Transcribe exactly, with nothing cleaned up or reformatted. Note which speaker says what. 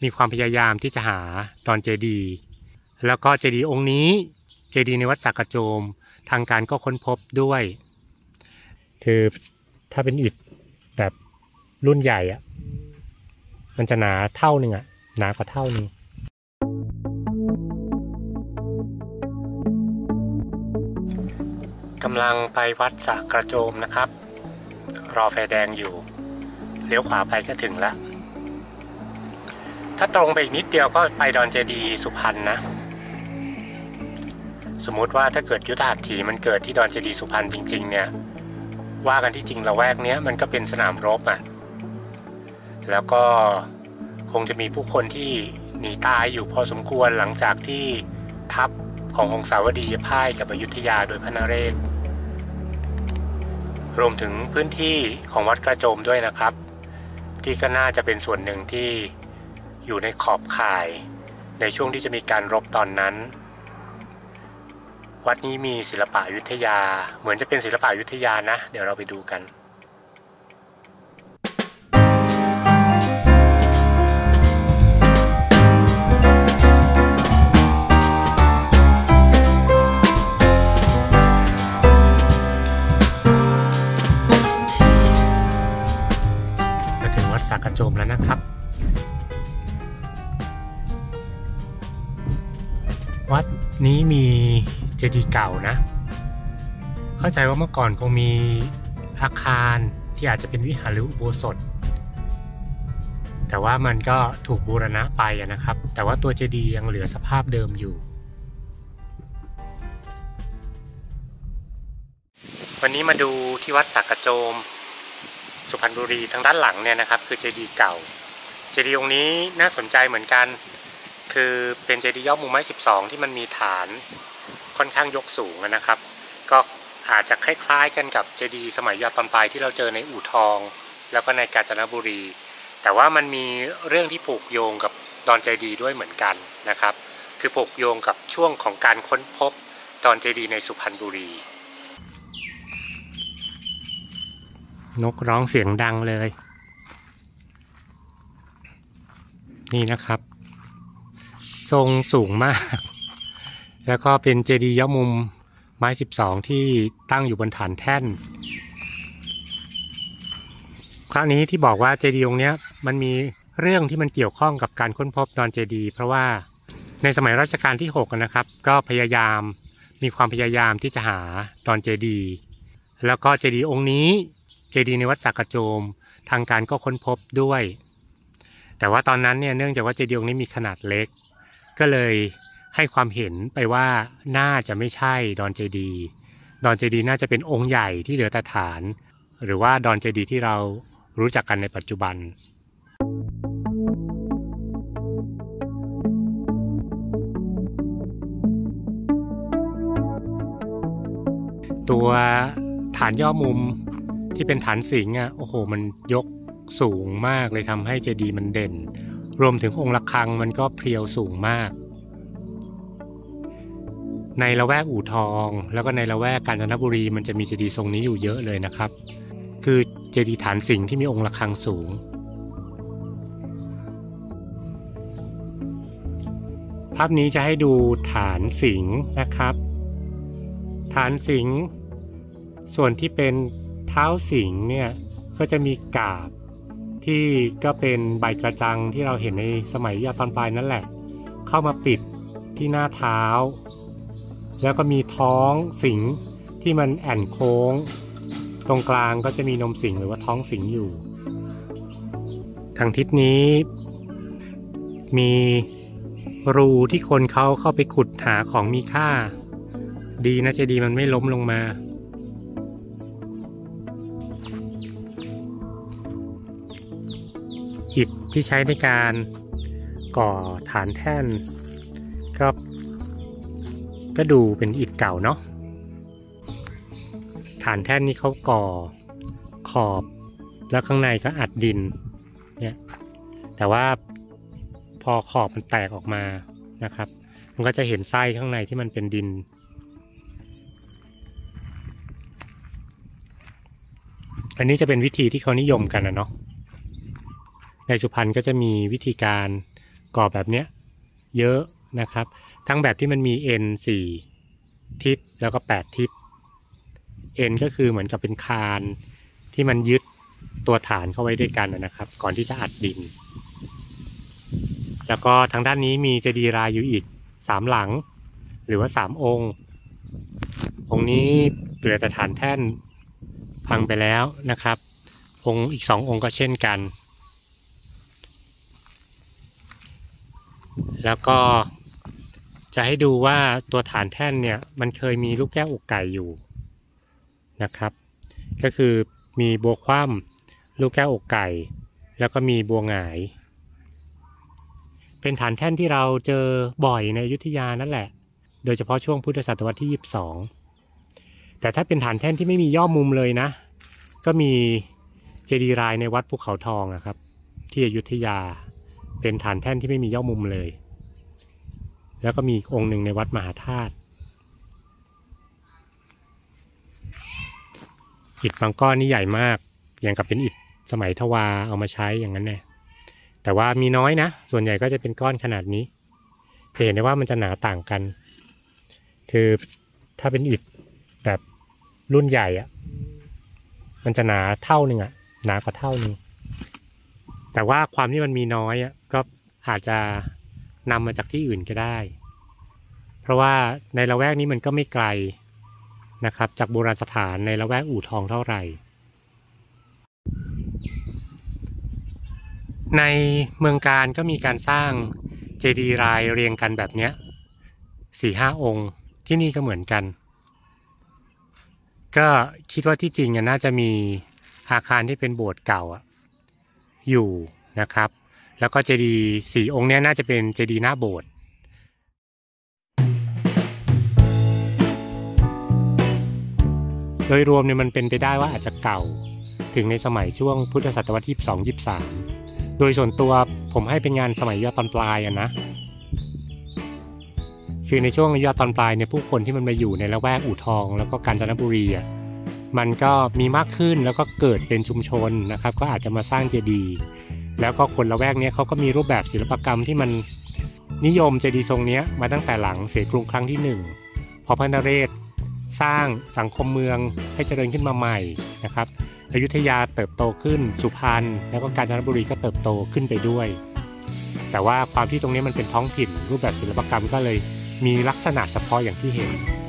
Speaker 1: มีความพยายามที่จะหาดอนเจดีย์แล้วก็เจดีย์องค์นี้เจดีย์ในวัดสักกระโจมทางการก็ค้นพบด้วยคือถ้าเป็นอิฐแบบรุ่นใหญ่อะมันจะหนาเท่านึงอะหนากว่าเท่านึงกำลังไปวัดสักกระโจมนะครับรอไฟแดงอยู่เลี้ยวขวาไปก็ถึงแล้วถ้าตรงไปอีกนิดเดียวก็ไปดอนเจดีย์สุพรรณนะสมมุติว่าถ้าเกิดยุทธหัตถีมันเกิดที่ดอนเจดีย์สุพรรณจริงๆเนี่ยว่ากันที่จริงละแวกเนี้ยมันก็เป็นสนามรบอ่ะแล้วก็คงจะมีผู้คนที่หนีตายอยู่พอสมควรหลังจากที่ทัพขององค์สาวดีพ่ายกับอยุธยาโดยพระนเรศรวมถึงพื้นที่ของวัดกระโจมด้วยนะครับที่ก็น่าจะเป็นส่วนหนึ่งที่อยู่ในขอบข่ายในช่วงที่จะมีการรบตอนนั้นวัดนี้มีศิลปะอยุธยาเหมือนจะเป็นศิลปะอยุธยานะเดี๋ยวเราไปดูกันมาถึงวัดสักกระโจมแล้วนะครับวัดนี้มีเจดีย์เก่านะเข้าใจว่าเมื่อก่อนคงมีอาคารที่อาจจะเป็นวิหารหรืออุโบสถแต่ว่ามันก็ถูกบูรณะไปนะครับแต่ว่าตัวเจดีย์ยังเหลือสภาพเดิมอยู่วันนี้มาดูที่วัดสักกระโจมสุพรรณบุรีทางด้านหลังเนี่ยนะครับคือเจดีย์เก่าเจดีย์องค์นี้น่าสนใจเหมือนกันคือเป็นเจดีย์ยอดมุมไม้สิบสองที่มันมีฐานค่อนข้างยกสูงนะครับก็อาจจะคล้ายๆกันกับเจดีย์สมัยยอดตอนปลายที่เราเจอในอู่ทองแล้วก็ในกาญจนบุรีแต่ว่ามันมีเรื่องที่ผูกโยงกับดอนเจดีย์ด้วยเหมือนกันนะครับคือผูกโยงกับช่วงของการค้นพบดอนเจดีย์ในสุพรรณบุรีนกร้องเสียงดังเลยนี่นะครับทรงสูงมากแล้วก็เป็นเจดีย์ยอดมุมไม้สิบสองที่ตั้งอยู่บนฐานแท่นครั้งนี้ที่บอกว่าเจดีย์องค์นี้มันมีเรื่องที่มันเกี่ยวข้องกับการค้นพบดอนเจดีย์เพราะว่าในสมัยรัชกาลที่หกนะครับก็พยายามมีความพยายามที่จะหาดอนเจดีย์แล้วก็เจดีย์องค์นี้เจดีย์ในวัดสักกระโจมทางการก็ค้นพบด้วยแต่ว่าตอนนั้นเนี่ยเนื่องจากว่าเจดีย์องค์นี้มีขนาดเล็กก็เลยให้ความเห็นไปว่าน่าจะไม่ใช่ดอนเจดีย์ดอนเจดีย์น่าจะเป็นองค์ใหญ่ที่เหลือแต่ฐานหรือว่าดอนเจดีย์ที่เรารู้จักกันในปัจจุบันตัวฐานย่อมุมที่เป็นฐานสิงห์อ่ะโอ้โหมันยกสูงมากเลยทำให้เจดีย์มันเด่นรวมถึงองค์ระฆังมันก็เพรียวสูงมากในละแวกอู่ทองแล้วก็ในละแวกกาญจนบุรีมันจะมีเจดีย์ทรงนี้อยู่เยอะเลยนะครับคือเจดีย์ฐานสิงห์ที่มีองค์ระฆังสูงภาพนี้จะให้ดูฐานสิงห์นะครับฐานสิงห์ส่วนที่เป็นเท้าสิงห์เนี่ยก็จะมีกาบที่ก็เป็นใบกระจังที่เราเห็นในสมัยยอดตอนปลายนั่นแหละเข้ามาปิดที่หน้าเท้าแล้วก็มีท้องสิงห์ที่มันแอ่นโค้งตรงกลางก็จะมีนมสิงห์หรือว่าท้องสิงห์อยู่ทางทิศนี้มีรูที่คนเขาเข้าไปขุดหาของมีค่าดีนะเจดีย์มันไม่ล้มลงมาอิฐที่ใช้ในการก่อฐานแท่นก็ก็ดูเป็นอิฐเก่าเนาะฐานแท่นนี้เขาก่อขอบแล้วข้างในก็อัดดินเนี่ยแต่ว่าพอขอบมันแตกออกมานะครับมันก็จะเห็นไส้ข้างในที่มันเป็นดินอันนี้จะเป็นวิธีที่เขานิยมกันนะเนาะในสุพรรณก็จะมีวิธีการกรอบแบบเนี้ยเยอะนะครับทั้งแบบที่มันมี N สี่ทิศแล้วก็แปดทิศ N ก็คือเหมือนกับเป็นคานที่มันยึดตัวฐานเข้าไว้ด้วยกันนะครับก่อนที่จะอัดดินแล้วก็ทางด้านนี้มีเจดีย์รายอยู่อีกสามหลังหรือว่าสามองค์องค์นี้เหลือแต่ฐานแท่นพังไปแล้วนะครับองค์อีกสององค์ก็เช่นกันแล้วก็จะให้ดูว่าตัวฐานแท่นเนี่ยมันเคยมีลูกแก้วอกไก่อยู่นะครับก็คือมีบัวคว่ำลูกแก้วอกไก่แล้วก็มีบัวหงายเป็นฐานแท่นที่เราเจอบ่อยในอยุธยานั่นแหละโดยเฉพาะช่วงพุทธศตวรรษที่ยี่สิบสองแต่ถ้าเป็นฐานแท่นที่ไม่มีย่อมุมเลยนะก็มีเจดีย์รายในวัดภูเขาทองนะครับที่อยุธยาเป็นฐานแท่นที่ไม่มีย่อมุมเลยแล้วก็มีองค์หนึ่งในวัดมหาธาตุอิฐบางก้อนนี่ใหญ่มากอย่างกับเป็นอิฐสมัยทวาเอามาใช้อย่างนั้นแน่แต่ว่ามีน้อยนะส่วนใหญ่ก็จะเป็นก้อนขนาดนี้เห็นได้ว่ามันจะหนาต่างกันคือถ้าเป็นอิฐแบบรุ่นใหญ่อะมันจะหนาเท่าหนึ่งอะหนากว่าเท่านึงแต่ว่าความที่มันมีน้อยอะก็อาจจะนำมาจากที่อื่นก็ได้เพราะว่าในละแวกนี้มันก็ไม่ไกลนะครับจากโบราณสถานในละแวกอู่ทองเท่าไหร่ในเมืองการก็มีการสร้างเจดีย์รายเรียงกันแบบนี้สี่ห้าองค์ที่นี่ก็เหมือนกันก็คิดว่าที่จริงน่าจะมีอาคารที่เป็นโบสถ์เก่าอยู่นะครับแล้วก็เจดีย์สี่องค์นี้น่าจะเป็นเจดีย์หน้าโบสถ์โดยรวมเนี่ยมันเป็นไปได้ว่าอาจจะเก่าถึงในสมัยช่วงพุทธศตวรรษที่ยี่สิบสอง ยี่สิบสามโดยส่วนตัวผมให้เป็นงานสมัยยอดตอนปลายอะนะคือในช่วงยอดตอนปลายเนี่ยผู้คนที่มันมาอยู่ในละแวกอู่ทองแล้วก็กาญจนบุรีอ่ะมันก็มีมากขึ้นแล้วก็เกิดเป็นชุมชนนะครับก็อาจจะมาสร้างเจดีย์แล้วก็คนละแวกนี้เขาก็มีรูปแบบศิลปกรรมที่มันนิยมเจดีย์ทรงนี้มาตั้งแต่หลังเสียกรุงครั้งที่หนึ่งพอพระนเรศสร้างสังคมเมืองให้เจริญขึ้นมาใหม่นะครับอยุธยาเติบโตขึ้นสุพรรณแล้วก็กาญจนบุรีก็เติบโตขึ้นไปด้วยแต่ว่าความที่ตรงนี้มันเป็นท้องถิ่นรูปแบบศิลปกรรมก็เลยมีลักษณะเฉพาะอย่างที่เห็น